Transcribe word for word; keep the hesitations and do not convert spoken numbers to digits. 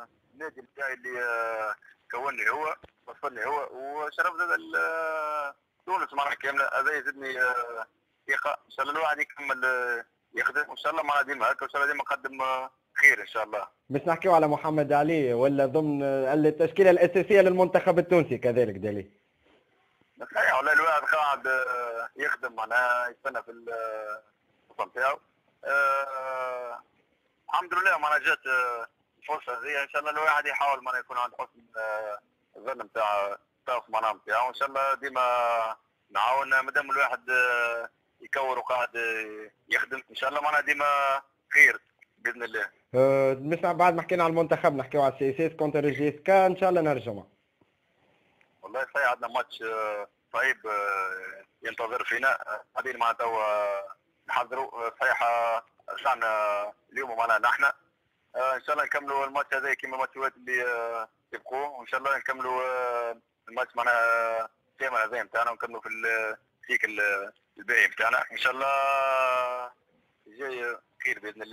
النادي بتاعي اللي آه، كونني هو وصلني هو وشرف زاد ال- تونس معناها كامله، هذا يزيدني آه، ثقه ان شاء الله الواحد يكمل آه، يخدم وان شاء الله معناها ديما هكا، وان شاء الله ديما نقدم آه، خير ان شاء الله. باش نحكيو على محمد علي ولا ضمن التشكيله الاساسيه للمنتخب التونسي كذلك دالي؟ صحيح والله الواحد قاعد آه، يخدم معناها يستنى في الوطن نتاعو. آه، الحمد لله معناها جات آه، الفرصه هذه، ان شاء الله الواحد يحاول معناها يكون عنده حسن آه، الظن نتاع نتاع معناها نتاعو، ان شاء الله ديما نعاون مادام الواحد آه، يكور وقاعد آه، يخدم ان شاء الله معناها ديما خير باذن الله. أه مش بعد ما حكينا على المنتخب نحكيو على السي اس اس كونتر الجي اس كا ان شاء الله نرجعوا. والله صحيح عندنا ماتش آه، صعيب آه، ينتظر فينا، آه، قاعدين معناتها توا نحضروا آه، صحيح آه، رجعنا اليوم معناها نحن آه، ان شاء الله نكملوا الماتش هذا كيما الماتشات اللي آه، يبقوا، وان شاء الله نكملوا آه، الماتش معناها الكامل هذا نتاعنا ونكملوا في السيكل الباقي نتاعنا ان شاء الله. جاي خير باذن الله.